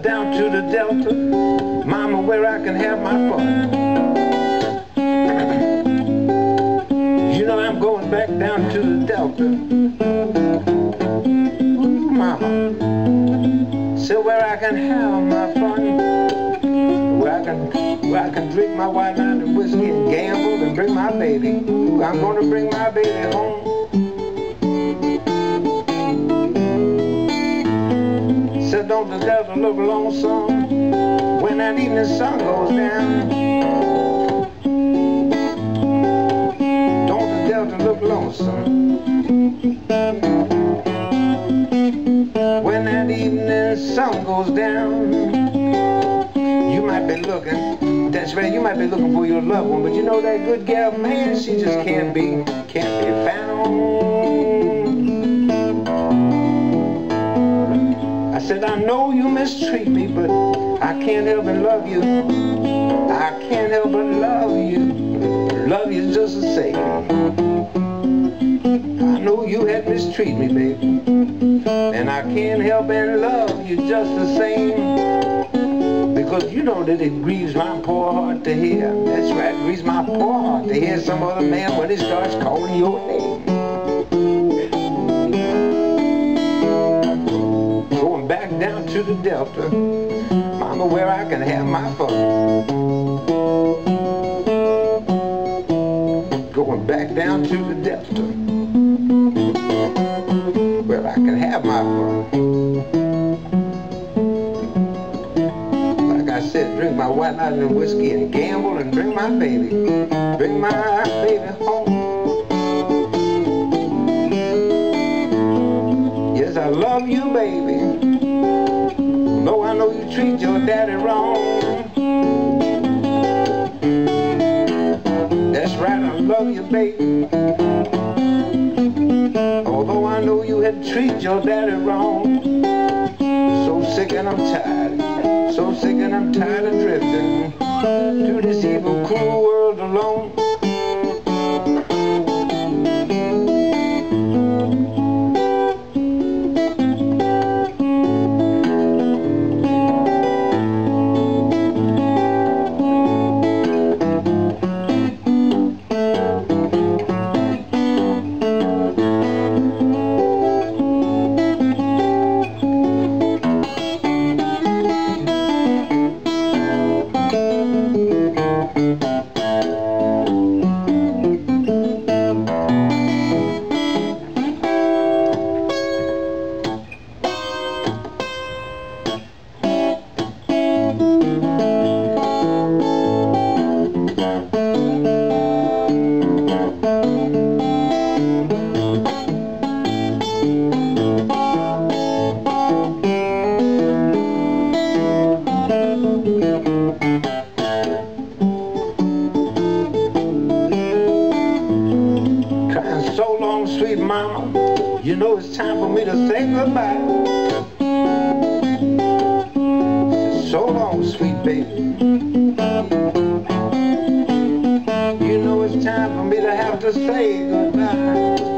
down to the Delta, mama, where I can have my fun. You know I'm going back down to the Delta. Ooh, mama, so where I can have my fun, where I can drink my white line and whiskey and gamble and bring my baby. Ooh, I'm gonna bring my baby home. So don't the Delta look lonesome when that evening sun goes down? Don't the Delta look lonesome when that evening sun goes down? You might be looking, that's right, you might be looking for your loved one, but you know that good gal, man, she just can't be found. I said, I know you mistreat me, but I can't help but love you. I can't help but love you. Love you just the same. I know you had mistreated me, baby, and I can't help but love you just the same. Because you know that it grieves my poor heart to hear. That's right, it grieves my poor heart to hear some other man when he starts calling your name. Back down to the Delta, mama, where I can have my fun. Going back down to the Delta, where I can have my fun. Like I said, drink my white line and whiskey and gamble and bring my baby home. Yes, I love you, baby. No, I know you treat your daddy wrong. That's right, I love you, baby. Although I know you had treated your daddy wrong. So sick and I'm tired, so sick and I'm tired of drifting through this evil, cruel world alone. So long, sweet mama, you know it's time for me to say goodbye. So long, sweet baby, you know it's time for me to have to say goodbye.